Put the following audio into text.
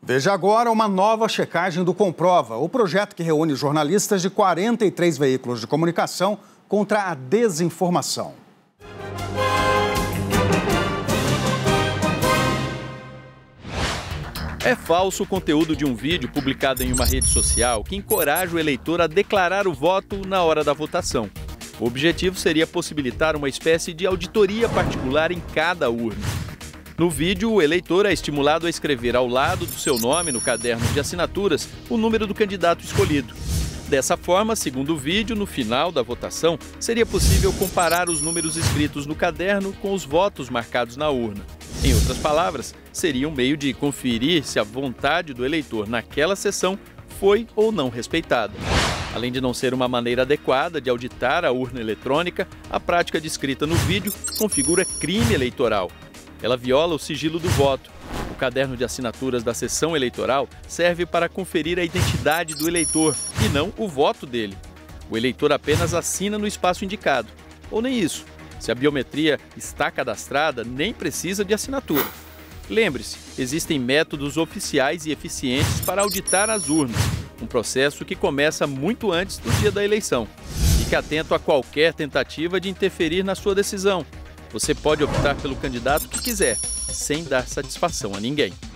Veja agora uma nova checagem do Comprova, o projeto que reúne jornalistas de 43 veículos de comunicação contra a desinformação. É falso o conteúdo de um vídeo publicado em uma rede social que encoraja o eleitor a declarar o voto na hora da votação. O objetivo seria possibilitar uma espécie de auditoria particular em cada urna. No vídeo, o eleitor é estimulado a escrever ao lado do seu nome no caderno de assinaturas o número do candidato escolhido. Dessa forma, segundo o vídeo, no final da votação, seria possível comparar os números escritos no caderno com os votos marcados na urna. Em outras palavras, seria um meio de conferir se a vontade do eleitor naquela sessão foi ou não respeitada. Além de não ser uma maneira adequada de auditar a urna eletrônica, a prática descrita no vídeo configura crime eleitoral. Ela viola o sigilo do voto. O caderno de assinaturas da sessão eleitoral serve para conferir a identidade do eleitor e não o voto dele. O eleitor apenas assina no espaço indicado. Ou nem isso. Se a biometria está cadastrada, nem precisa de assinatura. Lembre-se, existem métodos oficiais e eficientes para auditar as urnas, um processo que começa muito antes do dia da eleição. Fique atento a qualquer tentativa de interferir na sua decisão. Você pode optar pelo candidato que quiser, sem dar satisfação a ninguém.